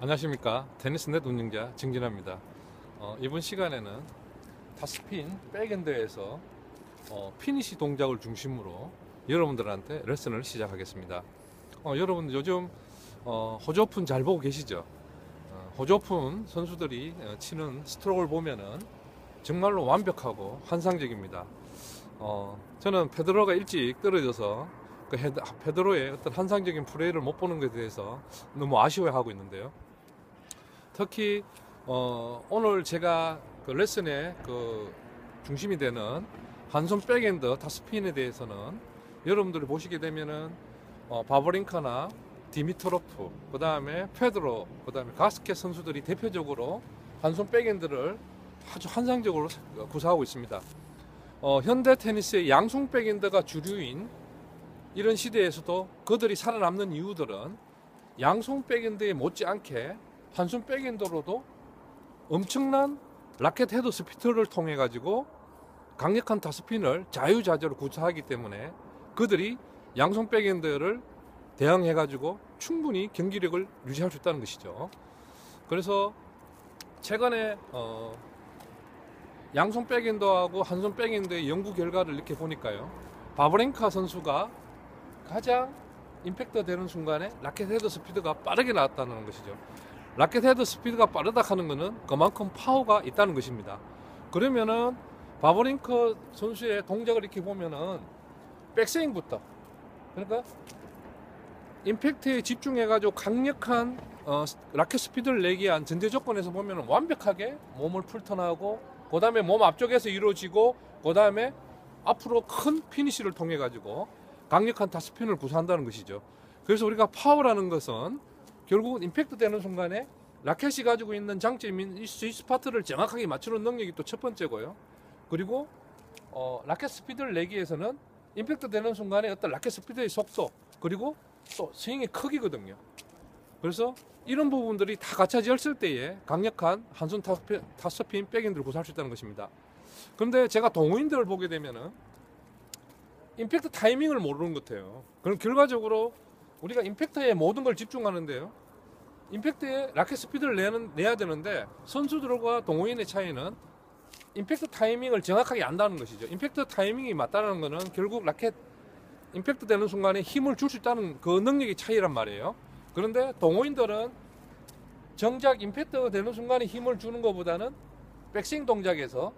안녕하십니까. 테니스넷 운영자 정진아입니다. 이번 시간에는 타스핀 백엔드에서 피니시 동작을 중심으로 여러분들한테 레슨을 시작하겠습니다. 여러분 요즘 호주 오픈 잘 보고 계시죠? 호주 오픈 선수들이 치는 스트로크를 보면은 정말로 완벽하고 환상적입니다. 저는 페데러가 일찍 떨어져서 그 페데러의 어떤 환상적인 플레이를 못 보는 것에 대해서 너무 아쉬워하고 있는데요. 특히 오늘 제가 그 레슨의 그 중심이 되는 한손 백핸드 타스핀에 대해서는 여러분들이 보시게 되면은 바버링카나 디미트로프, 그 다음에 페드로, 그 다음에 가스켓 선수들이 대표적으로 한손 백핸드를 아주 환상적으로 구사하고 있습니다. 현대 테니스의 양손 백핸드가 주류인 이런 시대에서도 그들이 살아남는 이유들은 양손 백핸드에 못지않게 한손 백핸드로도 엄청난 라켓 헤드 스피드를 통해 가지고 강력한 타스핀을 자유자재로 구사하기 때문에 그들이 양손 백핸드를 대항해 가지고 충분히 경기력을 유지할 수 있다는 것이죠. 그래서 최근에 양손 백핸드하고 한손 백핸드의 연구 결과를 이렇게 보니까요, 바브랭카 선수가 가장 임팩트 되는 순간에 라켓 헤드 스피드가 빠르게 나왔다는 것이죠. 라켓 헤드 스피드가 빠르다 하는 것은 그만큼 파워가 있다는 것입니다. 그러면은 바버링커 선수의 동작을 이렇게 보면은 백스윙부터, 그러니까 임팩트에 집중해가지고 강력한 라켓 스피드를 내기 위한 전제 조건에서 보면은 완벽하게 몸을 풀턴하고, 그 다음에 몸 앞쪽에서 이루어지고, 그 다음에 앞으로 큰 피니시를 통해 가지고 강력한 타스핀을 구사한다는 것이죠. 그래서 우리가 파워라는 것은 결국은 임팩트 되는 순간에 라켓이 가지고 있는 장점인 이 스파트를 정확하게 맞추는 능력이 또 첫 번째고요. 그리고 라켓 스피드를 내기 위해서는 임팩트 되는 순간에 어떤 라켓 스피드의 속도, 그리고 또 스윙의 크기거든요. 그래서 이런 부분들이 다 갖춰졌을 때에 강력한 한손 타스핀 백핸드를 구사할 수 있다는 것입니다. 그런데 제가 동호인들을 보게 되면은 임팩트 타이밍을 모르는 것 같아요. 그럼 결과적으로 우리가 임팩트에 모든 걸 집중하는데요, 임팩트에 라켓 스피드를 내야 되는데 선수들과 동호인의 차이는 임팩트 타이밍을 정확하게 안다는 것이죠. 임팩트 타이밍이 맞다는 것은 결국 라켓 임팩트 되는 순간에 힘을 줄 수 있다는 그 능력의 차이란 말이에요. 그런데 동호인들은 정작 임팩트가 되는 순간에 힘을 주는 것보다는 백스윙 동작에서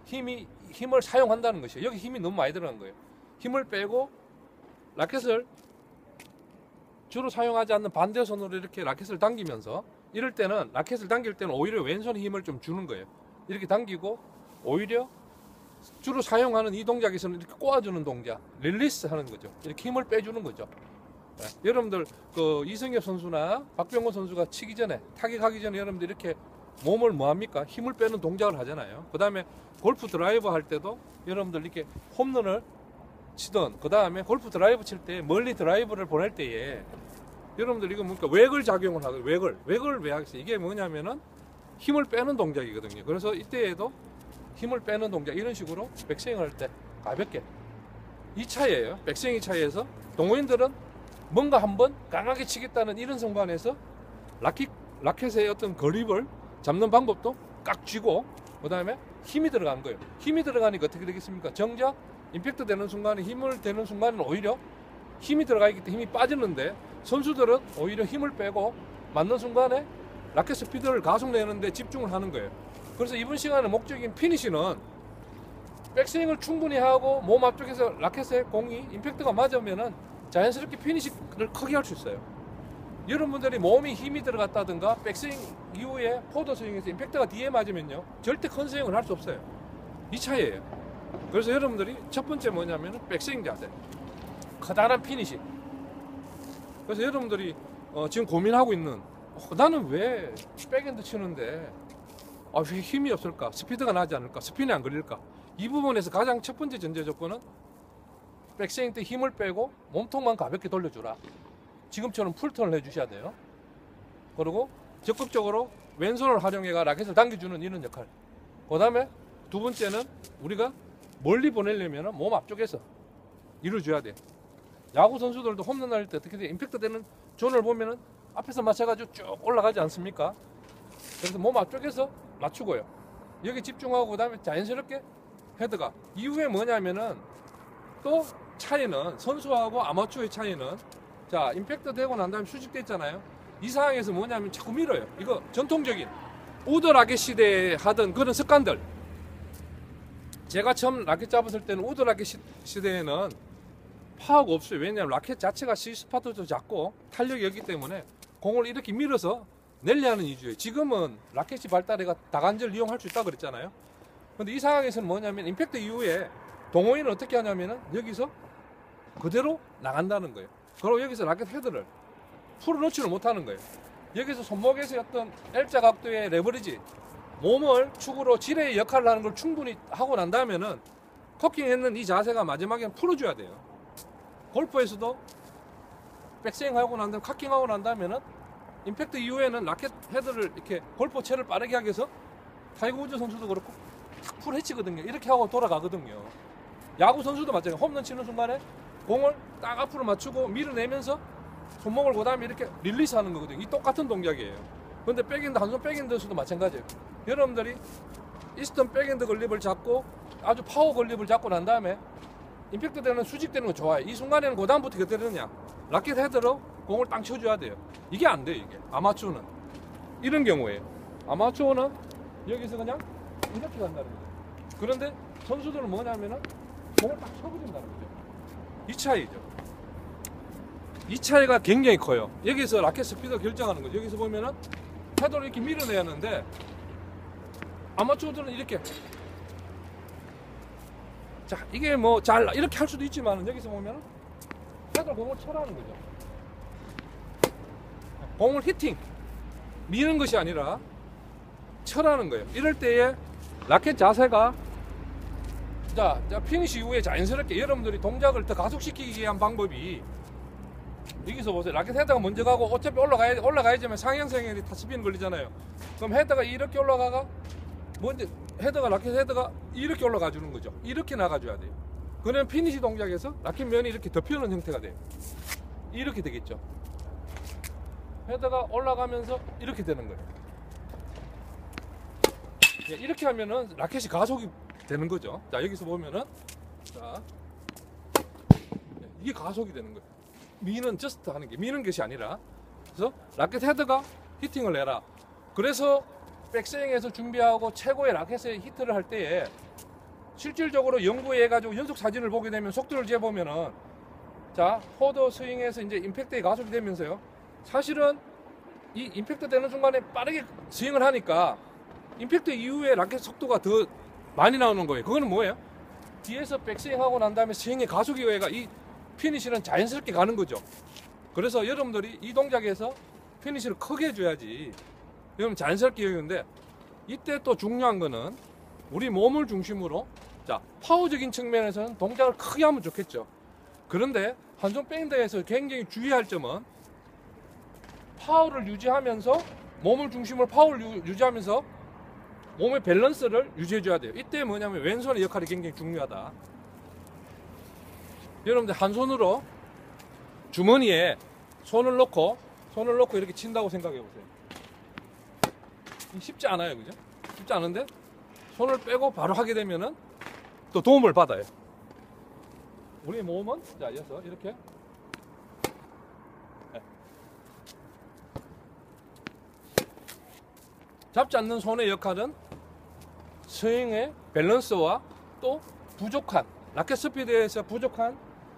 힘을 사용한다는 것이에요. 여기 힘이 너무 많이 들어간 거예요. 힘을 빼고 라켓을 주로 사용하지 않는 반대손으로 이렇게 라켓을 당기면서, 이럴 때는 라켓을 당길 때는 오히려 왼손에 힘을 좀 주는 거예요. 이렇게 당기고 오히려 주로 사용하는 이 동작에서는 이렇게 꼬아주는 동작, 릴리스 하는 거죠. 이렇게 힘을 빼주는 거죠. 네. 여러분들 그 이승엽 선수나 박병호 선수가 치기 전에, 타격하기 전에 여러분들 이렇게 몸을 뭐합니까? 힘을 빼는 동작을 하잖아요. 그 다음에 골프 드라이버 할 때도 여러분들 이렇게 홈런을 치던, 그 다음에 골프 드라이브 칠 때 멀리 드라이브를 보낼 때에 여러분들 이거 뭡니까? 웨글 작용을 하거든요. 웨글 왜 하겠어요? 이게 뭐냐면은 힘을 빼는 동작이거든요. 그래서 이때에도 힘을 빼는 동작, 이런 식으로 백스윙 할 때 가볍게, 이 차이예요. 백스윙의 차이에서 동호인들은 뭔가 한번 강하게 치겠다는 이런 성반에서 라켓의 어떤 그립을 잡는 방법도 깍 쥐고, 그 다음에 힘이 들어간 거예요. 힘이 들어가니까 어떻게 되겠습니까? 정작 임팩트 되는 순간에, 힘을 되는 순간에는 오히려 힘이 들어가 있기 때문에 힘이 빠지는데, 선수들은 오히려 힘을 빼고 맞는 순간에 라켓 스피드를 가속내는데 집중을 하는 거예요. 그래서 이번 시간의 목적인 피니시는 백스윙을 충분히 하고 몸 앞쪽에서 라켓의 공이 임팩트가 맞으면은 자연스럽게 피니시를 크게 할 수 있어요. 여러분들이 몸이 힘이 들어갔다든가 백스윙 이후에 포더 스윙에서 임팩트가 뒤에 맞으면요, 절대 큰 스윙을 할 수 없어요. 이 차이예요. 그래서 여러분들이 첫 번째 뭐냐면 백스윙 자세, 커다란 피니시. 그래서 여러분들이 지금 고민하고 있는, 나는 왜 백핸드 치는데 왜 힘이 없을까? 스피드가 나지 않을까? 스핀이 안 걸릴까? 이 부분에서 가장 첫 번째 전제 조건은 백스윙 때 힘을 빼고 몸통만 가볍게 돌려주라. 지금처럼 풀턴을 해주셔야 돼요. 그리고 적극적으로 왼손을 활용해가 라켓을 당겨주는 이런 역할. 그 다음에 두 번째는 우리가 멀리 보내려면 몸 앞쪽에서 이루어줘야 돼. 야구 선수들도 홈런 할 때 어떻게 돼? 임팩트 되는 존을 보면은 앞에서 맞춰가지고 쭉 올라가지 않습니까? 그래서 몸 앞쪽에서 맞추고요. 여기 집중하고 그다음에 자연스럽게 헤드가. 이후에 뭐냐면은 또 차이는 선수하고 아마추어의 차이는 자 임팩트 되고 난 다음에 수직됐잖아요. 이 상황에서 뭐냐면 자꾸 밀어요. 이거 전통적인 우드 라켓 시대에 하던 그런 습관들. 제가 처음 라켓 잡았을 때는 우드 라켓 시대에는 파워가 없어요. 왜냐하면 라켓 자체가 C스팟도 작고 탄력이 없기 때문에 공을 이렇게 밀어서 낼려 하는 이유예요. 지금은 라켓이 발달해가 다관절 이용할 수 있다고 그랬잖아요. 근데 이 상황에서는 뭐냐면 임팩트 이후에 동호인은 어떻게 하냐면은 여기서 그대로 나간다는 거예요. 그리고 여기서 라켓 헤드를 풀어놓지를 못하는 거예요. 여기서 손목에서 어떤 L자 각도의 레버리지, 몸을 축으로 지뢰의 역할을 하는 걸 충분히 하고 난 다음에는 커킹했는 이 자세가 마지막에 풀어줘야 돼요. 골프에서도 백스윙하고 난 다음에 커킹하고 난 다음에는 임팩트 이후에는 라켓 헤드를 이렇게 골프 채를 빠르게 하기 위해서 타이거 우즈 선수도 그렇고 풀 해치거든요. 이렇게 하고 돌아가거든요. 야구 선수도 마찬가지예요. 홈런 치는 순간에 공을 딱 앞으로 맞추고 밀어내면서 손목을 그 다음에 이렇게 릴리스 하는 거거든요. 이 똑같은 동작이에요. 근데 백핸드, 한손 백핸드에서도 마찬가지예요. 여러분들이 이스턴 백핸드 걸립을 잡고 아주 파워 걸립을 잡고 난 다음에 임팩트 되는 수직되는 거 좋아요. 이 순간에는 그 다음부터 어떻게 되느냐, 라켓 헤드로 공을 땅 쳐줘야 돼요. 이게 안 돼요. 이게 아마추어는 이런 경우에요. 아마추어는 여기서 그냥 이렇게 간다는 거죠. 그런데 선수들은 뭐냐면은 공을 딱 쳐버린다는 거죠. 이 차이죠. 이 차이가 굉장히 커요. 여기서 라켓 스피드 결정하는 거죠. 여기서 보면은 헤드를 이렇게 밀어내야 하는데 아마추어들은 이렇게, 자 이게 뭐 잘 이렇게 할 수도 있지만 여기서 보면은 헤드를 공을 쳐라는 거죠. 공을 히팅, 미는 것이 아니라 쳐라는 거예요. 이럴 때에 라켓 자세가 자 피니시 이후에 자연스럽게 여러분들이 동작을 더 가속시키기 위한 방법이, 여기서 보세요. 라켓 헤드가 먼저 가고 어차피 올라가야지만 상향성에 타스핀 걸리잖아요. 그럼 헤드가 이렇게 올라가가 먼저 헤드가, 라켓 헤드가 이렇게 올라가 주는 거죠. 이렇게 나가줘야 돼요. 그러면 피니시 동작에서 라켓 면이 이렇게 덮여오는 형태가 돼요. 이렇게 되겠죠. 헤드가 올라가면서 이렇게 되는 거예요. 이렇게 하면은 라켓이 가속이 되는 거죠. 자 여기서 보면은 자 이게 가속이 되는 거예요. 미는 저스트 하는 게, 미는 것이 아니라. 그래서 라켓 헤드가 히팅을 내라. 그래서 백스윙에서 준비하고 최고의 라켓의 히트를 할 때에 실질적으로 연구해가지고 연속 사진을 보게 되면 속도를 재보면은 자 포드 스윙에서 이제 임팩트에 가속이 되면서요. 사실은 이 임팩트 되는 순간에 빠르게 스윙을 하니까 임팩트 이후에 라켓 속도가 더 많이 나오는 거예요. 그거는 뭐예요? 뒤에서 백스윙하고 난 다음에 스윙의 가속에 의해가 이 피니시는 자연스럽게 가는 거죠. 그래서 여러분들이 이 동작에서 피니시를 크게 해줘야지 여러분 자연스럽게 여기는데, 이때 또 중요한 거는 우리 몸을 중심으로 자 파워적인 측면에서는 동작을 크게 하면 좋겠죠. 그런데 한손 백핸드에서 굉장히 주의할 점은 파워를 유지하면서 몸을 중심으로 파워를 유지하면서 몸의 밸런스를 유지해줘야 돼요. 이때 뭐냐면 왼손의 역할이 굉장히 중요하다. 여러분들 한 손으로 주머니에 손을 넣고 이렇게 친다고 생각해 보세요. 쉽지 않아요, 그죠? 쉽지 않은데 손을 빼고 바로 하게 되면은 또 도움을 받아요. 우리 몸은 자 이어서 이렇게 잡지 않는 손의 역할은 스윙의 밸런스와 또 부족한 라켓 스피드에서 부족한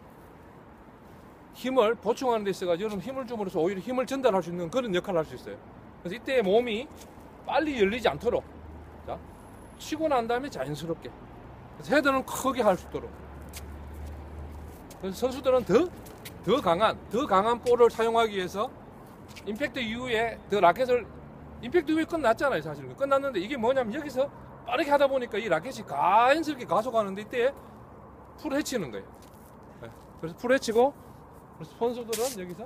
힘을 보충하는 데 있어가지고 여러분 힘을 줌으로써 오히려 힘을 전달할 수 있는 그런 역할을 할 수 있어요. 그래서 이때 몸이 빨리 열리지 않도록 자 치고 난 다음에 자연스럽게, 그래서 헤드는 크게 할 수 있도록. 그래서 선수들은 더 강한 볼을 사용하기 위해서 임팩트 이후에 더 라켓을, 임팩트 이후에 끝났잖아요. 사실 끝났는데 이게 뭐냐면 여기서 빠르게 하다 보니까 이 라켓이 자연스럽게 가속하는데 이때 풀 해치는 거예요. 그래서 풀 해치고, 그래서 선수들은 여기서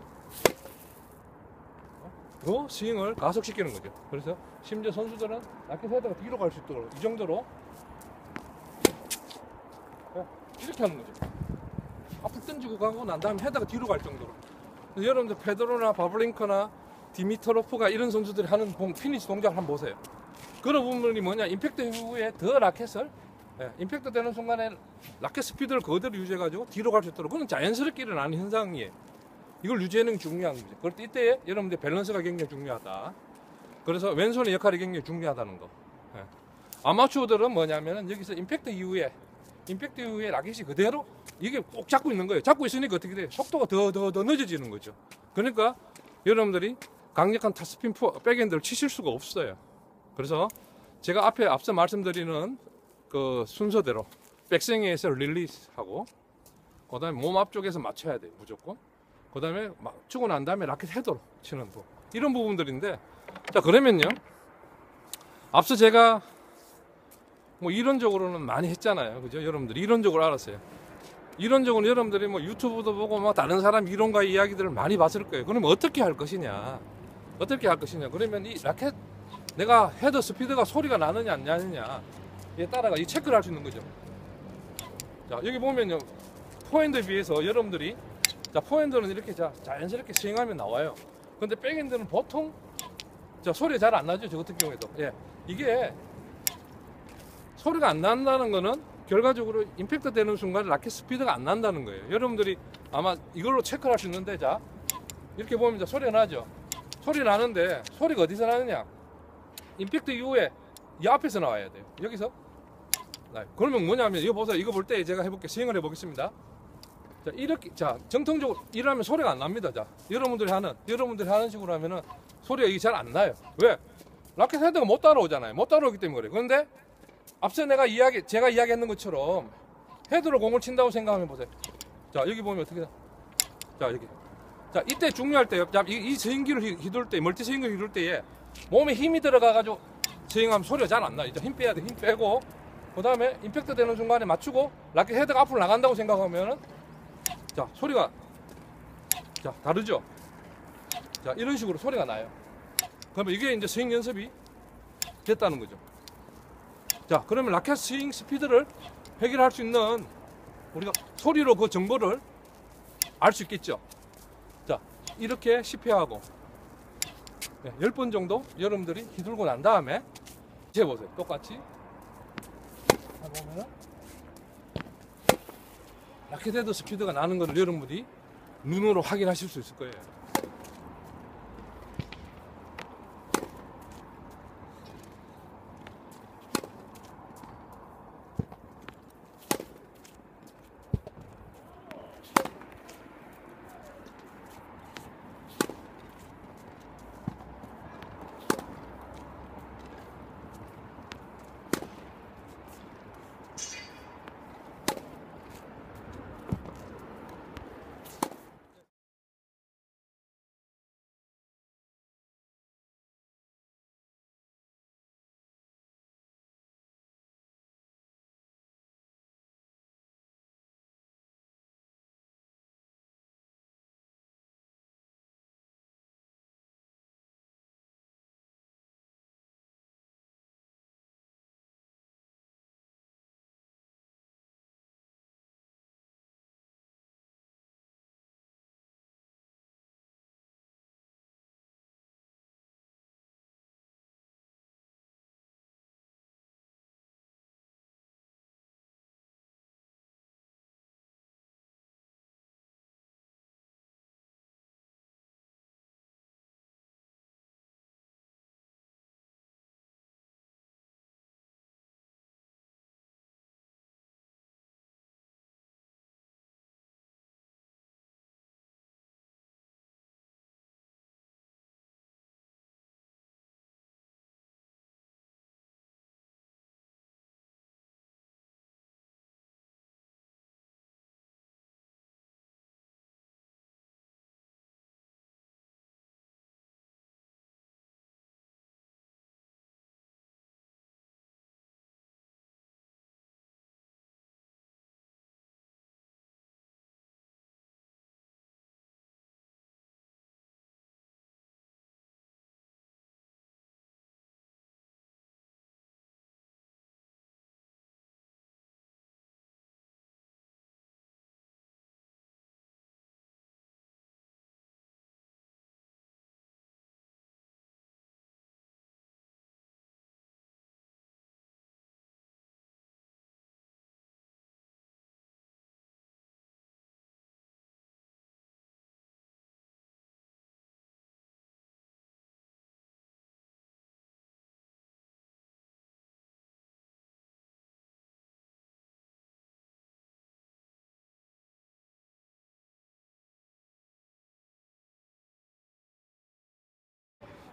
더 스윙을 가속시키는 거죠. 그래서 심지어 선수들은 라켓 헤드가 뒤로 갈 수 있도록 이 정도로 이렇게 하는 거죠. 앞으로 던지고 가고 난 다음에 헤드가 뒤로 갈 정도로. 여러분들 페드로나 바블링커나 디미트로프가 이런 선수들이 하는 피니시 동작을 한번 보세요. 그런 부분이 뭐냐, 임팩트 이후에 더 라켓을 임팩트 되는 순간에 라켓 스피드를 그대로 유지해가지고 뒤로 갈 수 있도록, 그건 자연스럽게 일어나는 현상이에요. 이걸 유지하는 게 중요한 거죠. 그럴 때 이때 여러분들 밸런스가 굉장히 중요하다. 그래서 왼손의 역할이 굉장히 중요하다는 거. 아마추어들은 뭐냐면은 여기서 임팩트 이후에 라켓이 그대로 이게 꼭 잡고 있는 거예요. 잡고 있으니까 어떻게 돼요? 속도가 더 늦어지는 거죠. 그러니까 여러분들이 강력한 탑스핀 백핸드를 치실 수가 없어요. 그래서 제가 앞서 말씀드리는 그 순서대로 백스윙에서 릴리스하고, 그 다음에 몸 앞쪽에서 맞춰야 돼요, 무조건. 그 다음에 맞추고 난 다음에 라켓 헤더로 치는 부, 이런 부분들인데, 자, 그러면요, 앞서 제가 뭐 이론적으로는 많이 했잖아요, 그죠? 여러분들 이론적으로 알았어요. 이론적으로 여러분들이 뭐 유튜브도 보고 뭐 다른 사람 이론과 이야기들을 많이 봤을 거예요. 그러면 어떻게 할 것이냐? 그러면 이 라켓 내가 헤더 스피드가 소리가 나느냐 안 나느냐에 따라가 이 체크를 할 수 있는 거죠. 자, 여기 보면요, 포핸드에 비해서 여러분들이, 자, 포핸드는 이렇게 자연스럽게 스윙하면 나와요. 근데 백핸드는 보통 소리가 잘 안 나죠. 저 같은 경우에도. 이게 소리가 안 난다는 거는 결과적으로 임팩트 되는 순간 라켓 스피드가 안 난다는 거예요. 여러분들이 아마 이걸로 체크를 할 수 있는데, 자, 이렇게 보면 소리가 나죠. 소리 나는데 소리가 어디서 나느냐? 임팩트 이후에 이 앞에서 나와야 돼요. 여기서. 그러면 뭐냐면, 이거 보세요. 이거 볼 때 제가 해볼게요. 스윙을 해보겠습니다. 자, 이렇게, 정통적으로 일하면 소리가 안 납니다. 자, 여러분들이 하는 식으로 하면은 소리가 이게 잘 안 나요. 왜? 라켓 헤드가 못 따라오잖아요. 못 따라오기 때문에 그래요. 그런데 앞서 제가 이야기했는 것처럼 헤드로 공을 친다고 생각하면 보세요. 자, 여기 보면 어떻게 돼? 자, 여기. 자, 이때 중요할 때요. 자, 이 스윙기를 휘둘 때, 멀티 스윙기를 휘둘 때에 몸에 힘이 들어가가지고 스윙하면 소리가 잘 안 나요. 이제 힘 빼야 돼. 힘 빼고, 그 다음에 임팩트 되는 순간에 맞추고 라켓 헤드가 앞으로 나간다고 생각하면은, 자, 소리가, 자, 다르죠? 자, 이런 식으로 소리가 나요. 그러면 이게 이제 스윙 연습이 됐다는 거죠. 자, 그러면 라켓 스윙 스피드를 해결할 수 있는, 우리가 소리로 그 정보를 알 수 있겠죠. 자, 이렇게 10회하고 10번 정도 여러분들이 휘둘고 난 다음에 이제 보세요. 똑같이 보면은 라켓 헤드 스피드가 나는 것을 여러분들이 눈으로 확인하실 수 있을 거예요.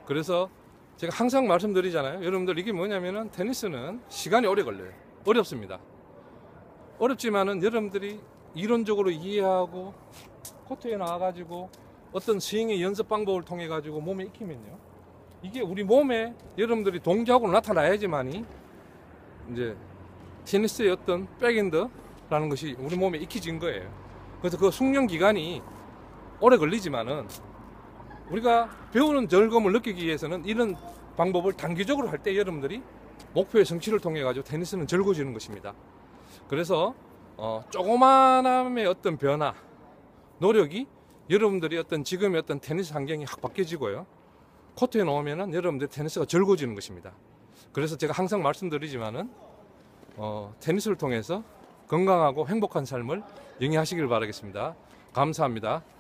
그래서 제가 항상 말씀드리잖아요. 여러분들 이게 뭐냐면은 테니스는 시간이 오래 걸려요. 어렵습니다. 어렵지만은 여러분들이 이론적으로 이해하고 코트에 나와가지고 어떤 스윙의 연습 방법을 통해 가지고 몸에 익히면요, 이게 우리 몸에 여러분들이 동작으로 나타나야지만이 이제 테니스의 어떤 백핸드라는 것이 우리 몸에 익혀진 거예요. 그래서 그 숙련 기간이 오래 걸리지만은 우리가 배우는 즐거움을 느끼기 위해서는 이런 방법을 단기적으로 할 때 여러분들이 목표의 성취를 통해 가지고 테니스는 즐거워지는 것입니다. 그래서 조그만함의 어떤 변화, 노력이 여러분들이 어떤 지금의 어떤 테니스 환경이 확 바뀌어지고요, 코트에 나오면은 여러분들 테니스가 즐거워지는 것입니다. 그래서 제가 항상 말씀드리지만은 테니스를 통해서 건강하고 행복한 삶을 영위하시길 바라겠습니다. 감사합니다.